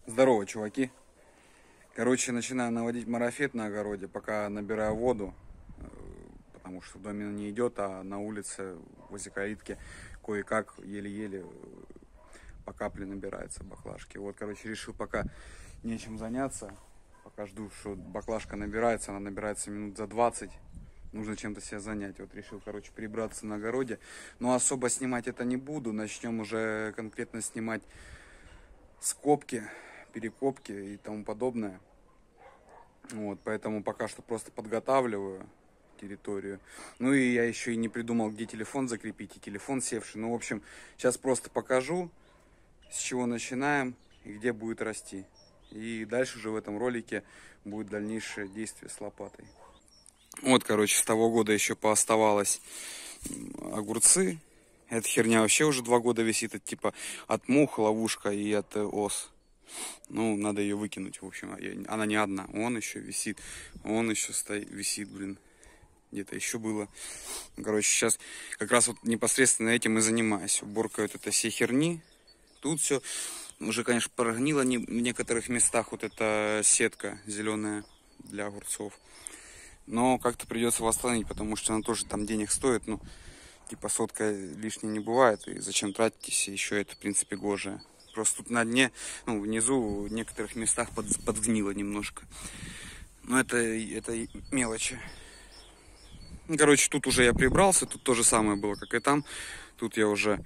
Здорово, чуваки. Короче, начинаю наводить марафет на огороде, пока набираю воду, потому что в доме не идет, а на улице возле калитки кое-как, еле-еле по капле набирается баклажки. Вот, короче, решил пока нечем заняться, пока жду, что баклажка набирается, она набирается минут за 20. Нужно чем-то себя занять. Вот решил, короче, прибраться на огороде. Но особо снимать это не буду. Начнем уже конкретно снимать скобки, перекопки и тому подобное. Вот, поэтому пока что просто подготавливаю территорию. Ну и я еще и не придумал, где телефон закрепить, и телефон севший. Ну, в общем, сейчас просто покажу, с чего начинаем и где будет расти. И дальше уже в этом ролике будет дальнейшее действие с лопатой. Вот, короче, с того года еще пооставалось огурцы. Эта херня вообще уже 2 года висит. Это типа от мух ловушка и от ос. Ну, надо ее выкинуть, в общем. Она не одна. Он еще висит. Он еще стоит, висит, блин. Где-то еще было. Короче, сейчас как раз вот непосредственно этим и занимаюсь. Уборкой вот этой всей херни. Тут все уже, конечно, прогнило в некоторых местах вот эта сетка зеленая для огурцов. Но как-то придется восстановить, потому что она тоже там денег стоит. Ну, типа сотка лишней не бывает. И зачем тратитесь? Еще это, в принципе, гожее. Просто тут на дне, ну, внизу в некоторых местах подгнило немножко. Но это мелочи. Ну, короче, тут уже я прибрался. Тут то же самое было, как и там. Тут я уже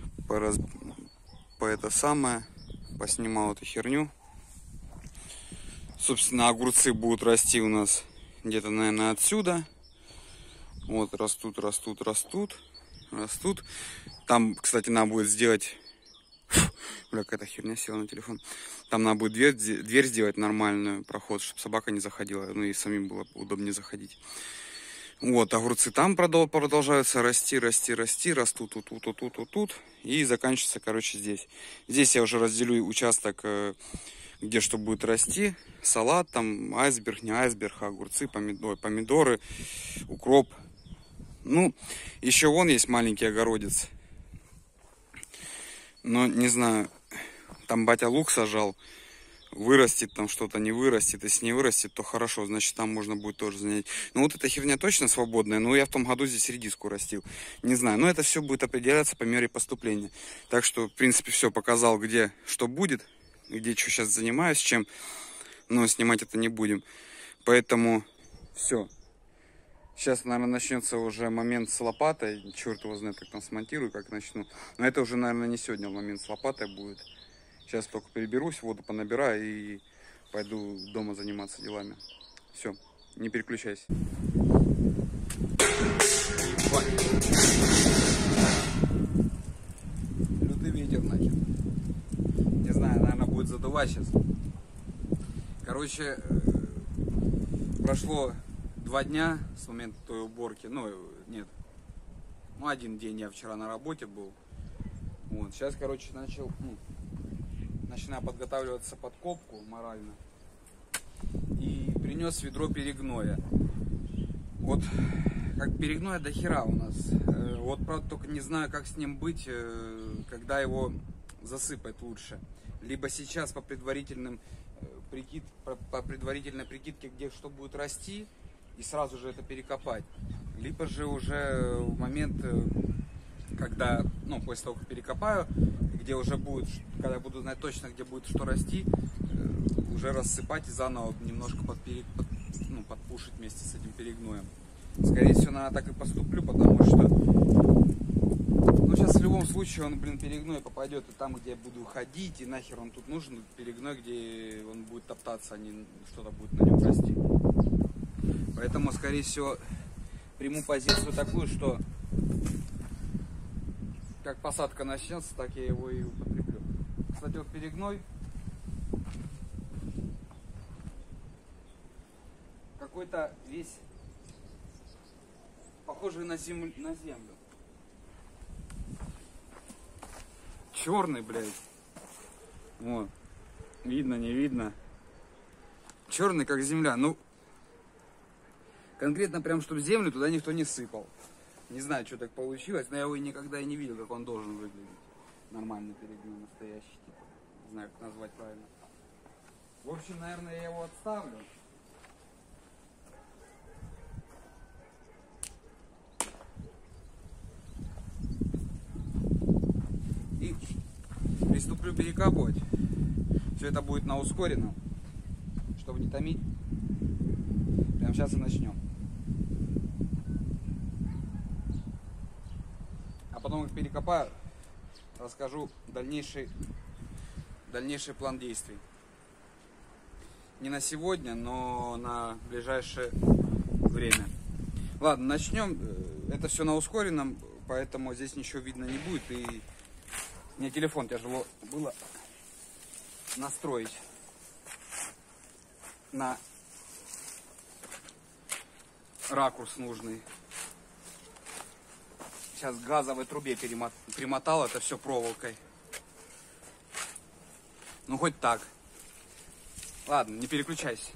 поснимал эту херню. Собственно, огурцы будут расти у нас где-то, наверное, отсюда. Вот, растут. Там, кстати, надо будет сделать... Бля, какая-то херня села на телефон. Там надо будет дверь сделать нормальную, проход, чтобы собака не заходила. Ну и самим было удобнее заходить. Вот, огурцы там продолжаются расти. Растут тут. И заканчивается, короче, здесь. Здесь я уже разделю участок, где что будет расти. Салат, там, айсберг, не айсберг, огурцы, помидоры, укроп. Ну, еще вон есть маленький огородец. Но не знаю, там батя лук сажал. Вырастет там что-то, не вырастет. Если не вырастет, то хорошо, значит там можно будет тоже занять. Ну вот эта херня точно свободная. Но я в том году здесь редиску растил. Не знаю, но это все будет определяться по мере поступления. Так что, в принципе, все показал, где что будет. Где что сейчас занимаюсь, чем. Но снимать это не будем. Поэтому все. Сейчас, наверное, начнется уже момент с лопатой. Черт его знает, как там смонтирую, как начну. Но это уже, наверное, не сегодня момент с лопатой будет. Сейчас только переберусь, воду понабираю и пойду дома заниматься делами. Все, не переключайся. Лютый ветер, нахер. Не знаю, наверное, будет задувать сейчас. Короче, прошло 2 дня с момента той уборки. Ну, нет. Ну, 1 день я вчера на работе был. Вот, сейчас, короче, начинаю подготавливаться под копку морально. И принес ведро перегноя. Вот, как перегноя до хера у нас. Вот, правда, только не знаю, как с ним быть, когда его засыпать лучше. Либо сейчас по предварительной прикидке, где что будет расти, и сразу же это перекопать. Либо же уже в момент, когда, ну, после того, как перекопаю, где уже будет, когда я буду знать точно, где будет что расти, уже рассыпать и заново немножко подпушить вместе с этим перегноем. Скорее всего, наверное, так и поступлю, потому что, ну, сейчас в любом случае он, перегной попадет и там, где я буду ходить, и нахер он тут нужен, перегной, где он будет топтаться, а не что-то будет на нем расти. Поэтому, скорее всего, приму позицию такую, что как посадка начнется, так я его и употреблю. Кстати, вот перегной какой-то весь похожий на землю. Черный, блядь. Вот. Видно, не видно. Черный, как земля. Ну, конкретно прям, чтобы землю туда никто не сыпал. Не знаю, что так получилось, но я его никогда и не видел, как он должен выглядеть. Нормальный перегной, настоящий, типа. Не знаю, как назвать правильно. В общем, наверное, я его отставлю. И приступлю перекапывать. Все это будет на ускоренном, чтобы не томить. Прямо сейчас и начнем. А потом, как перекопаю, расскажу дальнейший план действий. Не на сегодня, но на ближайшее время. Ладно, начнем. Это все на ускоренном, поэтому здесь ничего видно не будет. И мне телефон тяжело было настроить на ракурс нужный. Сейчас к газовой трубе примотал это все проволокой. Ну хоть так. Ладно, не переключайся.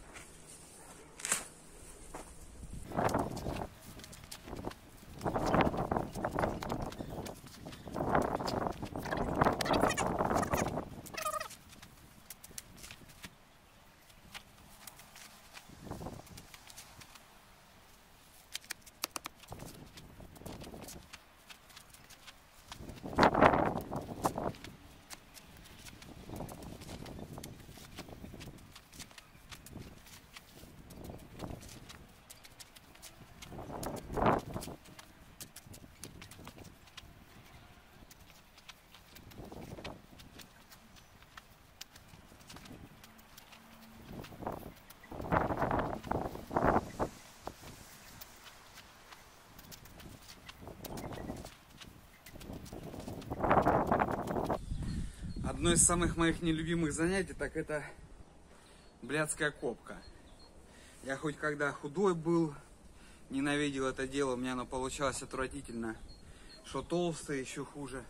Одно из самых моих нелюбимых занятий, так это блядская копка. Я хоть когда худой был, ненавидел это дело, у меня оно получалось отвратительно. Что толстый, еще хуже.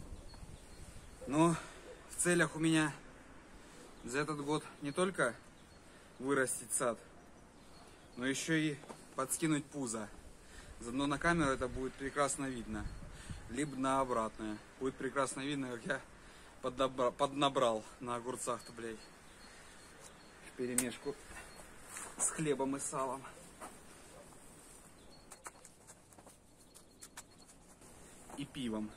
Но в целях у меня за этот год не только вырастить сад, но еще и подскинуть пузо. Заодно на камеру это будет прекрасно видно. Либо на обратное. Будет прекрасно видно, как я поднабрал на огурцах-то, блядь. В перемешку с хлебом и салом. И пивом.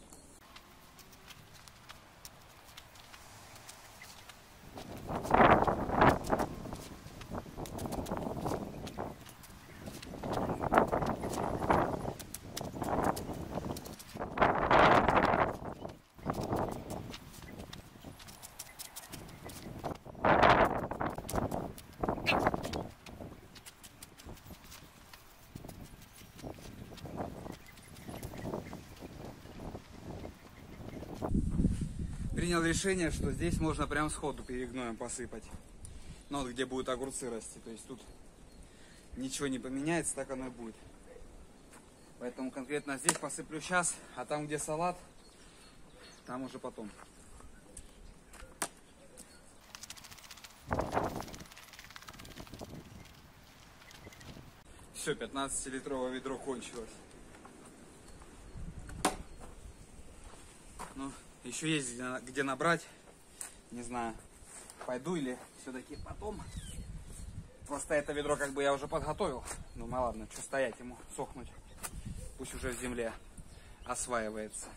Принял решение, что здесь можно прям сходу перегноем посыпать. Ну вот где будут огурцы расти. То есть тут ничего не поменяется, так оно и будет. Поэтому конкретно здесь посыплю сейчас, а там где салат, там уже потом. Все, 15-литровое ведро кончилось. Ну, еще есть где набрать. Не знаю, пойду или все-таки потом. Просто это ведро как бы я уже подготовил. Думаю, ладно, что стоять ему, сохнуть. Пусть уже в земле осваивается.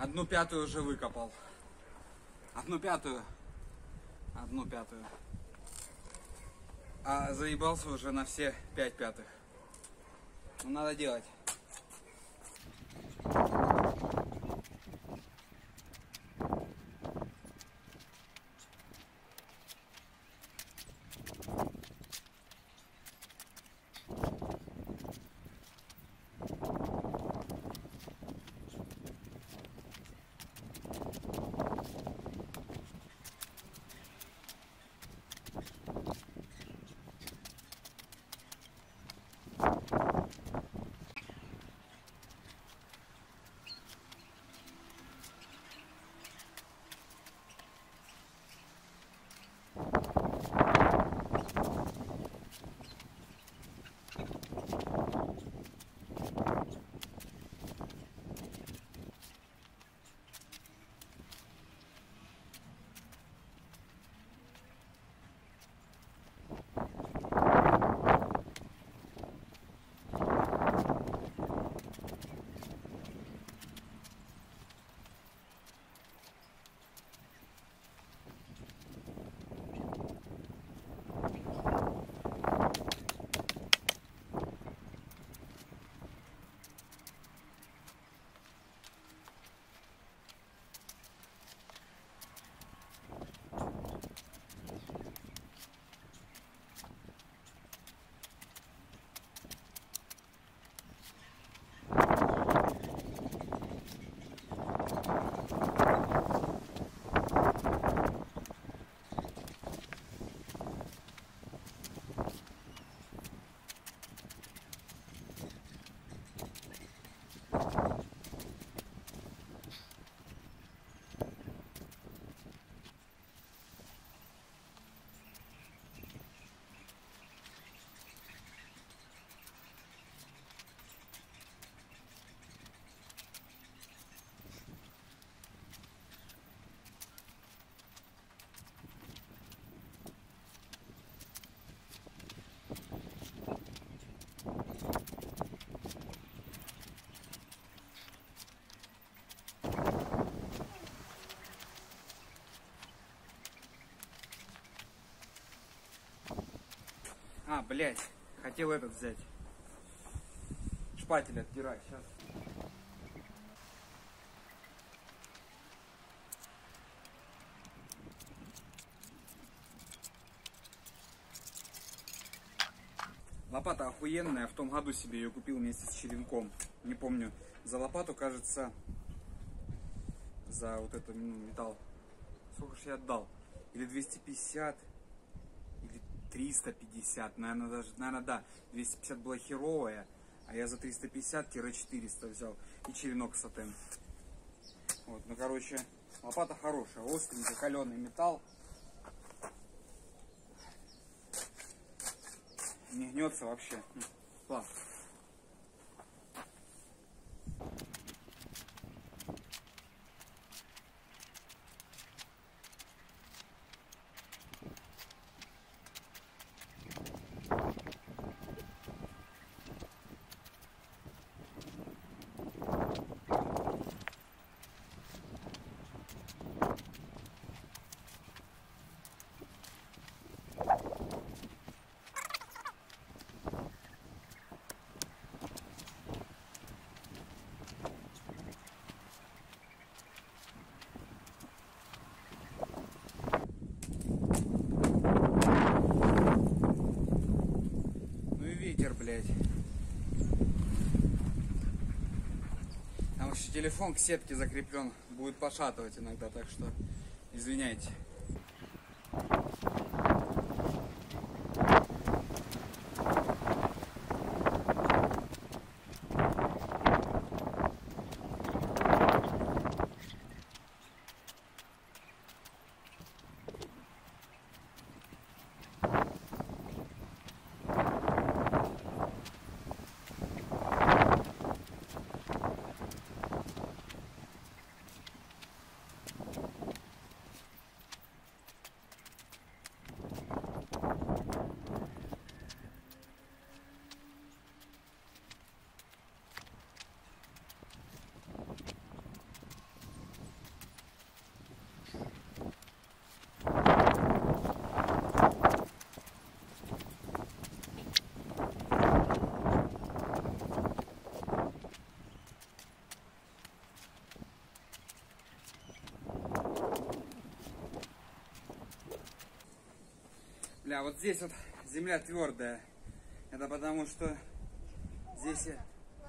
1/5 уже выкопал. 1/5. 1/5. А заебался уже на все 5/5. Ну, надо делать. А, блядь, хотел этот взять. Шпатель отдирать, сейчас. Лопата охуенная, в том году себе ее купил вместе с черенком. Не помню, за лопату, кажется, за вот этот металл. Сколько же я отдал? Или 250, или 350, наверное, да. 250 была херовая, а я за 350-400 взял. И черенок сатен. Вот, ну, короче, лопата хорошая, остренький, каленый металл. Не гнется вообще. Класс. Ветер, блядь. Там еще телефон к сетке закреплен, будет пошатывать иногда, так что извиняйте. Бля, вот здесь вот земля твердая. Это потому что здесь я...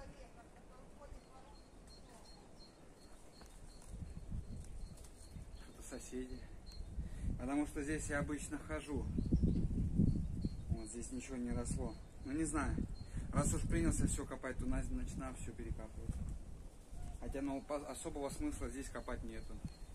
Что-то соседи. Потому что здесь я обычно хожу. Вот здесь ничего не росло. Ну не знаю. Раз уж принялся все копать, то начинаю все перекапывать. Хотя ну, особого смысла здесь копать нету.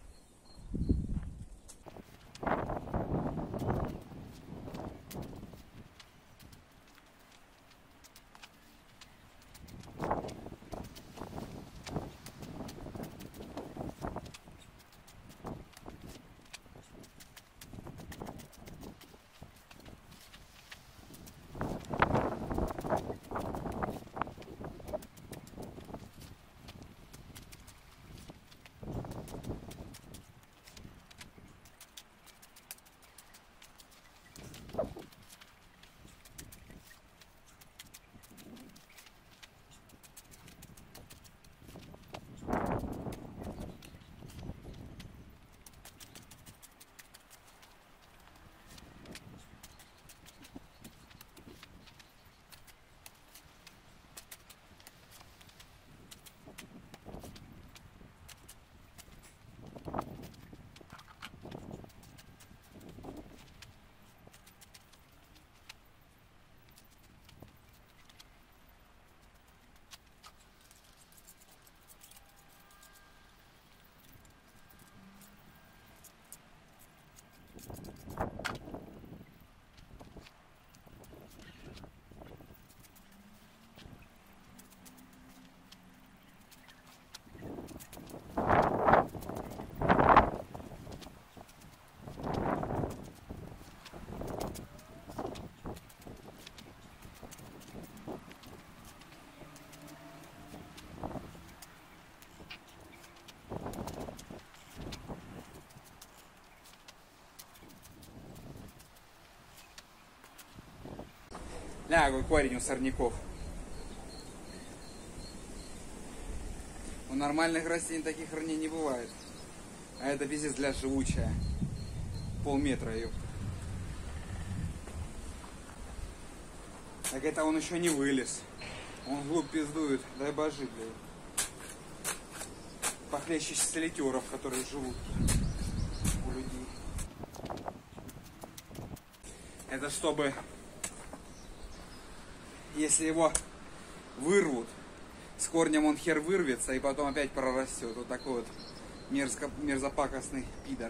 Ля, какой корень у сорняков. У нормальных растений таких корней не бывает. А это пиздец для живучая. Полметра, ёпта. Так это он еще не вылез. Он вглубь пиздует. Дай божи, блядь. Похлеще солитеров, которые живут у людей. Это чтобы... Если его вырвут, с корнем он хер вырвется и потом опять прорастет. Вот такой вот мерзопакостный пидор.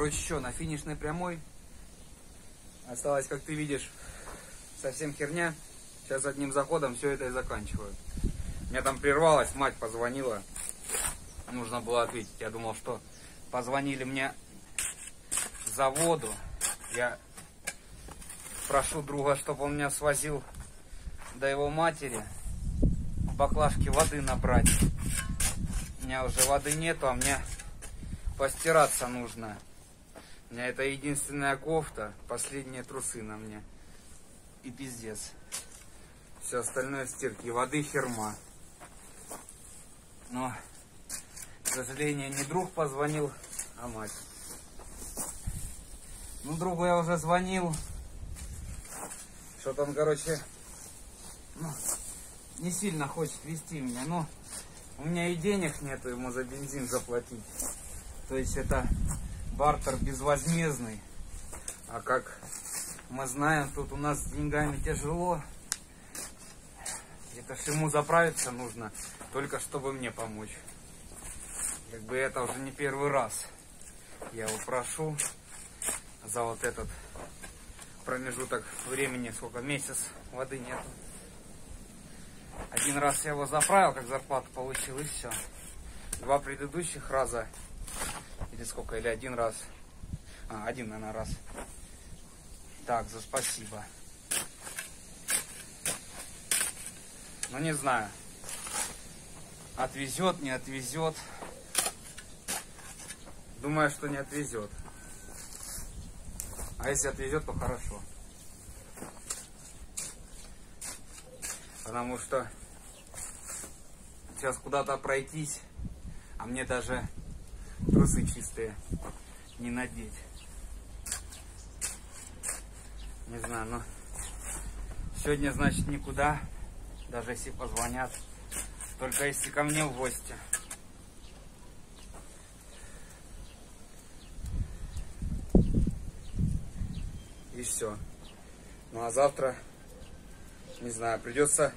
Короче, что, на финишной прямой. Осталось, как ты видишь, совсем херня. Сейчас одним заходом все это и заканчиваю. Меня там прервалось, мать позвонила. Нужно было ответить. Я думал, что позвонили мне с заводу. Я прошу друга, чтобы он меня свозил до его матери. В баклажке воды набрать. У меня уже воды нету, а мне постираться нужно. У меня это единственная кофта, последние трусы на мне. И пиздец. Все остальное в стирке. Воды херма. Но, к сожалению, не друг позвонил, а мать. Ну, другу я уже звонил. Что-то он, короче, не сильно хочет везти меня. Но у меня и денег нету ему за бензин заплатить. То есть это бартер безвозмездный. А как мы знаем, тут у нас с деньгами тяжело. Это ж ему заправиться нужно, только чтобы мне помочь. Как бы это уже не первый раз. Я его прошу за вот этот промежуток времени, сколько, месяц, воды нет. Один раз я его заправил, как зарплату получил, и все. Два предыдущих раза, или сколько, или один раз. Один, наверное, раз. Так, за спасибо. Ну, не знаю. Отвезет, не отвезет. Думаю, что не отвезет. А если отвезет, то хорошо. Потому что сейчас куда-то пройтись, а мне даже трусы чистые не надеть. Не знаю, но сегодня, значит, никуда, даже если позвонят, только если ко мне в гости. И все. Ну а завтра, не знаю, придется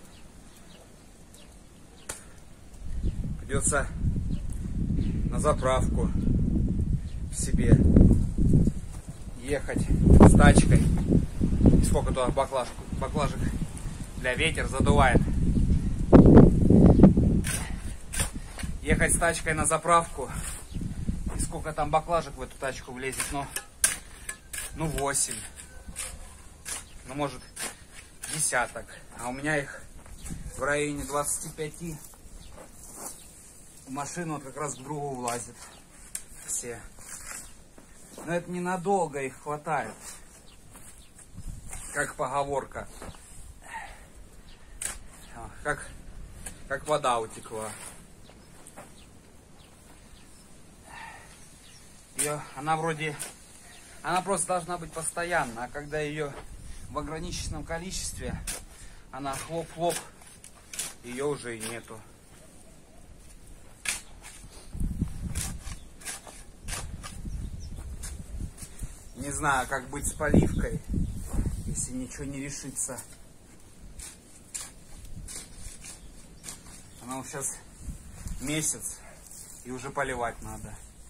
на заправку в себе ехать с тачкой. И сколько туда баклажек для ветер задувает. Ехать с тачкой на заправку. И сколько там баклажек в эту тачку влезет? Ну 8. Ну, может, десяток. А у меня их в районе 25. В машину вот как раз к другу влазит. Все. Но это ненадолго, их хватает. Как поговорка. Как вода утекла. Она просто должна быть постоянно, а когда ее в ограниченном количестве, она хлоп-хлоп, ее уже и нету. Не знаю, как быть с поливкой, если ничего не решится. Она сейчас месяц, и уже поливать надо.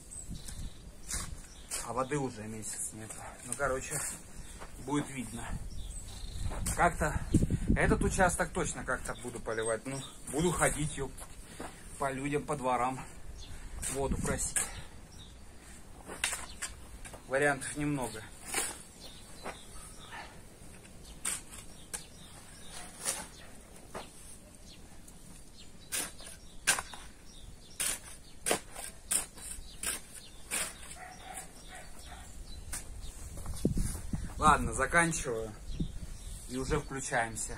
А воды уже месяц нет. Ну, короче, будет видно. Как-то этот участок точно как-то буду поливать. Ну, буду ходить, ёптать, по людям, по дворам воду просить. Вариантов немного. Ладно, заканчиваю и уже включаемся.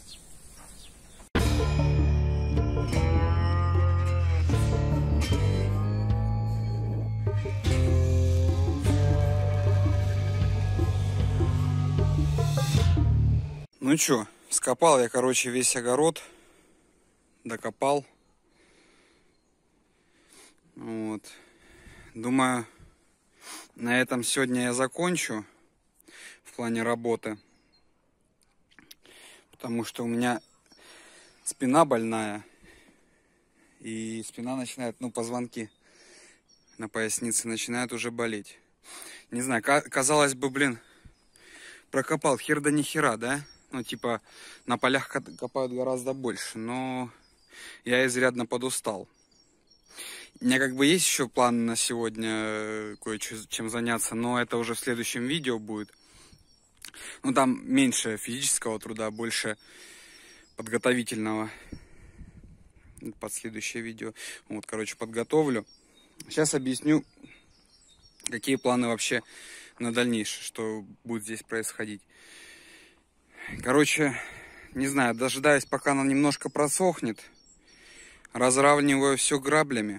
Ну чё, скопал я, короче, весь огород, докопал. Вот. Думаю, на этом сегодня я закончу в плане работы. Потому что у меня спина больная. И спина начинает, позвонки на пояснице начинают уже болеть. Не знаю, казалось бы, блин, прокопал хер да ни хера, да? Ну, типа, на полях копают гораздо больше, но я изрядно подустал. У меня как бы есть еще план на сегодня кое-чем заняться, но это уже в следующем видео будет. Ну, там меньше физического труда, больше подготовительного под следующее видео. Вот, короче, подготовлю. Сейчас объясню, какие планы вообще на дальнейшее, что будет здесь происходить. Короче, не знаю, дожидаюсь, пока она немножко просохнет. Разравниваю все граблями.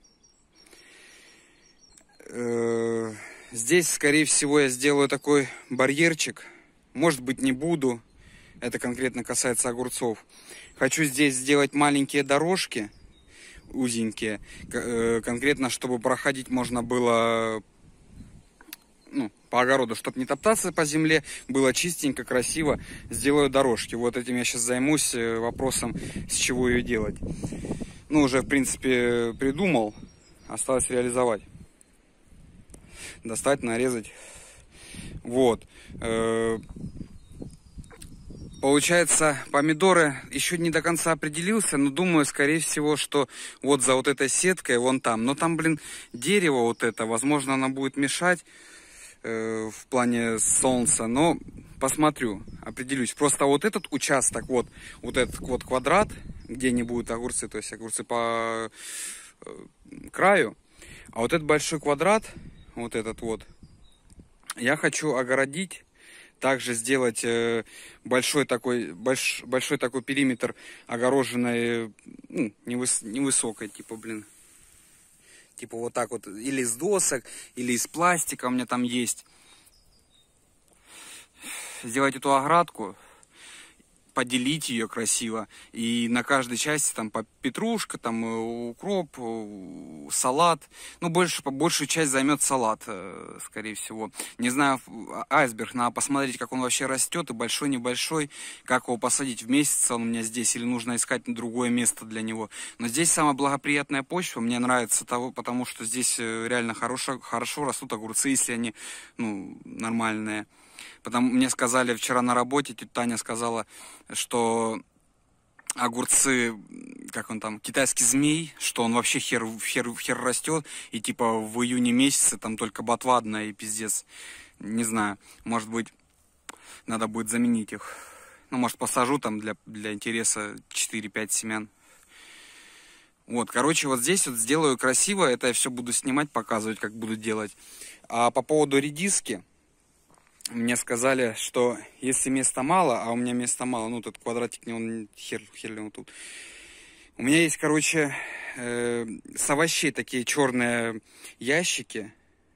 Здесь, скорее всего, я сделаю такой барьерчик. Может быть, не буду. Это конкретно касается огурцов. Хочу здесь сделать маленькие дорожки, узенькие. Конкретно, чтобы проходить можно было, ну, по огороду, чтобы не топтаться по земле, было чистенько, красиво. Сделаю дорожки. Вот этим я сейчас займусь, вопросом, с чего ее делать. Ну, уже, в принципе, придумал. Осталось реализовать. Достать, нарезать. Вот. Получается, помидоры еще не до конца определился, но думаю, скорее всего, что вот за вот этой сеткой, вон там. Но там, блин, дерево вот это, возможно, оно будет мешать в плане солнца, но посмотрю, определюсь. Просто вот этот участок, вот этот вот квадрат, где не будут огурцы, то есть огурцы по краю, а вот этот большой квадрат, вот этот вот, я хочу огородить, также сделать большой такой периметр огороженной, ну, невысокой, типа, блин, типа вот так вот, или из досок, или из пластика у меня там есть. Сделать эту оградку, поделить ее красиво, и на каждой части там по петрушка, там укроп, салат. Ну, большую часть займет салат, скорее всего. Не знаю, айсберг, надо посмотреть, как он вообще растет, и большой, небольшой, как его посадить в месяц он у меня здесь, или нужно искать другое место для него. Но здесь самая благоприятная почва, мне нравится потому что здесь реально хорошо растут огурцы, если они, ну, нормальные. Мне сказали вчера на работе, тетя Таня сказала, что огурцы, как он там, китайский змей, что он вообще хер растет, и типа в июне месяце там только ботва одна и пиздец. Не знаю, может быть, надо будет заменить их. Ну, может, посажу там для интереса 4-5 семян. Вот, короче, вот здесь вот сделаю красиво, это я все буду снимать, показывать, как буду делать. А по поводу редиски, мне сказали, что если места мало, а у меня места мало, ну, этот квадратик, он хер ли он тут. У меня есть, короче, с овощей такие черные ящики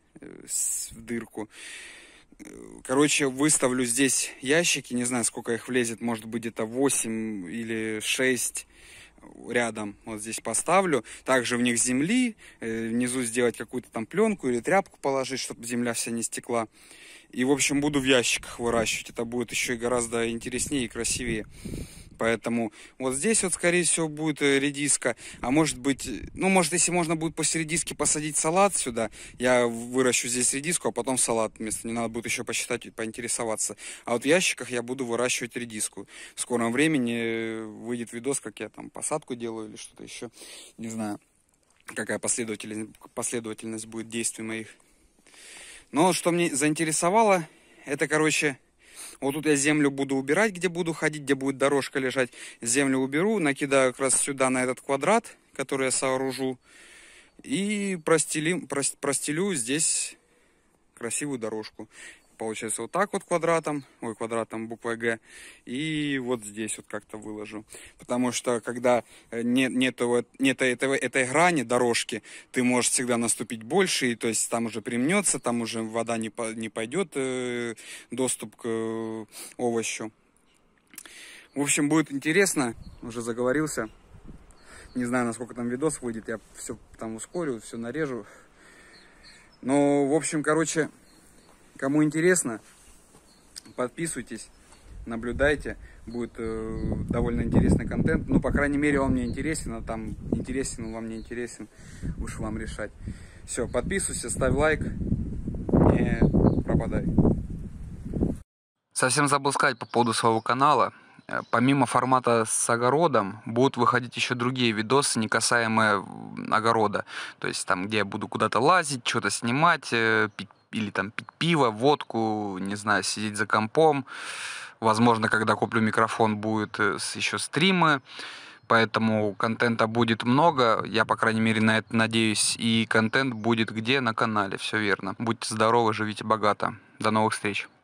в дырку. Короче, выставлю здесь ящики, не знаю, сколько их влезет, может быть, где-то 8 или 6 рядом. Вот здесь поставлю. Также в них земли, внизу сделать какую-то там пленку или тряпку положить, чтобы земля вся не стекла. И, в общем, буду в ящиках выращивать. Это будет еще и гораздо интереснее и красивее. Поэтому вот здесь вот, скорее всего, будет редиска. А может быть, ну, может, если можно будет после редиски посадить салат сюда, я выращу здесь редиску, а потом салат вместо. Не надо будет еще посчитать и поинтересоваться. А вот в ящиках я буду выращивать редиску. В скором времени выйдет видос, как я там посадку делаю или что-то еще. Не знаю, какая последовательность будет действий моих. Но что мне заинтересовало, это, короче, вот тут я землю буду убирать, где буду ходить, где будет дорожка лежать. Землю уберу, накидаю как раз сюда на этот квадрат, который я сооружу. И простелю здесь красивую дорожку. Получается вот так вот квадратом буквой Г. И вот здесь вот как-то выложу. Потому что когда нет этой грани дорожки, ты можешь всегда наступить больше. И то есть там уже примнется, там уже вода не пойдет, доступ к овощу. В общем, будет интересно. Уже заговорился. Не знаю, насколько там видос выйдет. Я все там ускорю, все нарежу. Но, в общем, короче... Кому интересно, подписывайтесь, наблюдайте, будет довольно интересный контент. Ну, по крайней мере, он мне интересен, а там интересен, он вам не интересен, уж вам решать. Все, подписывайся, ставь лайк. пропадай. Совсем забыл сказать по поводу своего канала. Помимо формата с огородом, будут выходить еще другие видосы, не касаемые огорода. То есть там, где я буду куда-то лазить, что-то снимать, пить, или там пить пиво, водку, не знаю, сидеть за компом. Возможно, когда куплю микрофон, будет еще стримы. Поэтому контента будет много. Я, по крайней мере, на это надеюсь. И контент будет где? На канале. Все верно. Будьте здоровы, живите богато. До новых встреч.